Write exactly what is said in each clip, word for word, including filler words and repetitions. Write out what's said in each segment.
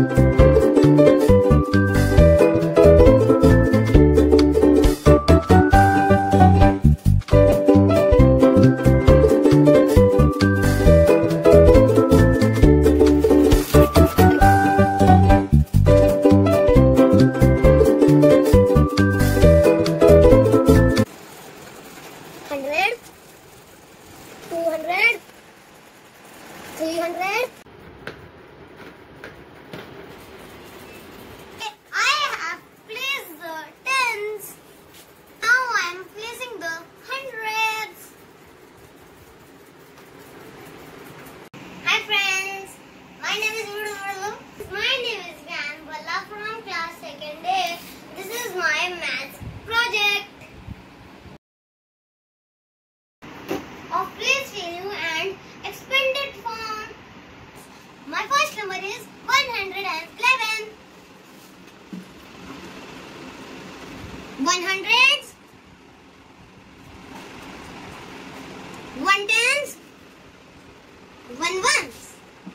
three hundred. I have placed the tens. Now I am placing the hundreds. Hi friends, my name is Bhalla. My name is Vihaan Bhalla from class second A. This is my maths project of place value and expanded form. My first number is one hundred eleven. One hundreds, one tens, one ones.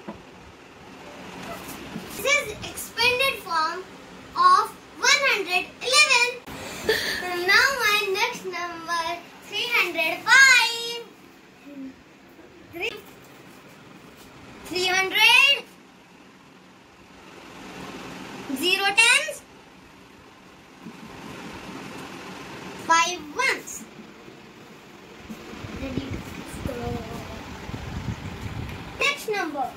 This is expanded form of one hundred eleven. Now my next number three hundred five. Three, three hundred, zero tens, five ones. Ready to go. Next number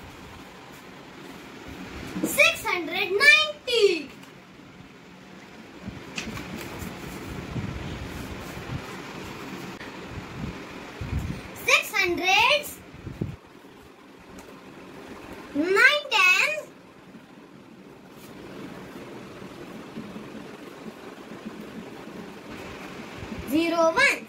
six hundred ninety. Six hundreds, nine tens, zero ones.